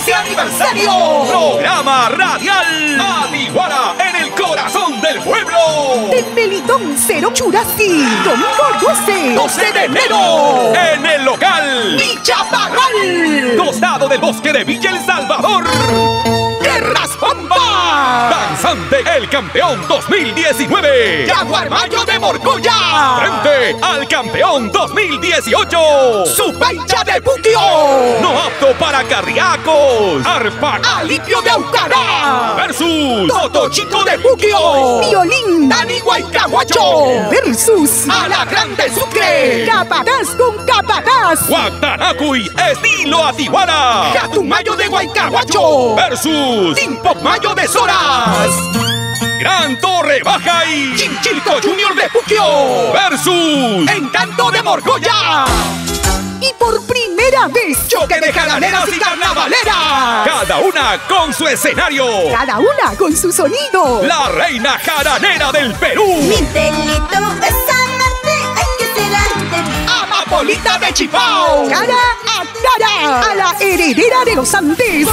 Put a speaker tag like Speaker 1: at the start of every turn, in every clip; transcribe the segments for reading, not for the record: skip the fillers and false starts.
Speaker 1: ¡15 aniversario!
Speaker 2: Programa radial Atiguara en el corazón del pueblo.
Speaker 3: De Melitón Cero Churasti. Domingo 12
Speaker 2: de enero. En el local
Speaker 3: Villaparral.
Speaker 2: Costado del bosque de Villa El Salvador.
Speaker 3: Tierras Pampa.
Speaker 2: Danzante el campeón 2019.
Speaker 3: Jaguar Mayo de Morgoya.
Speaker 2: Frente al campeón 2018.
Speaker 3: Supaicha de Puquio.
Speaker 2: No apto para carriacos. Arpa
Speaker 3: Alipio de Aucará.
Speaker 2: versus
Speaker 3: Toto Chico de Puquio. Violín Dani Guaycahuacho. Versus A la Grande Sucre. Capataz con Capataz.
Speaker 2: Guatanacuy estilo Atiguara.
Speaker 3: Catumayo de Guaycahuacho.
Speaker 2: Versus
Speaker 3: Mayo de Soras.
Speaker 2: Gran Torre Baja y
Speaker 3: Chinchilco Junior de Puquio.
Speaker 2: Versus
Speaker 3: Encanto de Morgoya. Y por primera vez, choque de jaraneras y carnavaleras.
Speaker 2: cada una con su escenario.
Speaker 3: Cada una con su sonido.
Speaker 2: La reina jaranera del Perú.
Speaker 4: Mi delito es amarte, hay que ser antes.
Speaker 3: Amapolita de Chipao. Cara a cara. A la heredera de los Andes.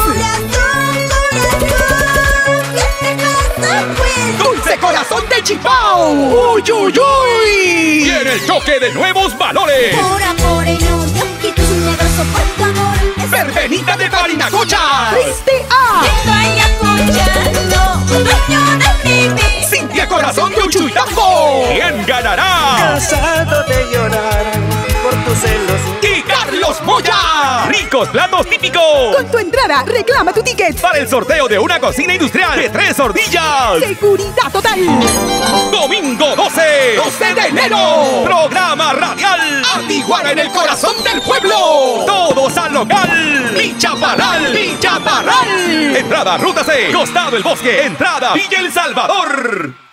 Speaker 3: Dulce corazón de Chipao. Uy, uy, uy.
Speaker 2: Y en el choque de nuevos valores.
Speaker 4: Por amor y odio, y tus negros por tu amor.
Speaker 3: Verbenita de Barinacocha. Triste A.
Speaker 4: Dueño de mi vida.
Speaker 3: Cintia Corazón de Uchuitambo.
Speaker 2: ¿Quién ganará?
Speaker 5: Cansado de llorar por tus celos.
Speaker 3: Y Carlos Moya.
Speaker 2: Ricos platos típicos.
Speaker 3: Con tu entrada, reclama tu ticket.
Speaker 2: Para el sorteo de una cocina industrial de 3 hordillas.
Speaker 3: Seguridad total.
Speaker 2: Domingo 12
Speaker 3: de enero.
Speaker 2: Programa radial
Speaker 3: Atiguara en el corazón del pueblo.
Speaker 2: Todos al local
Speaker 3: Villaparral. Villaparral.
Speaker 2: Entrada Ruta C. Costado el Bosque. Entrada Villa El Salvador.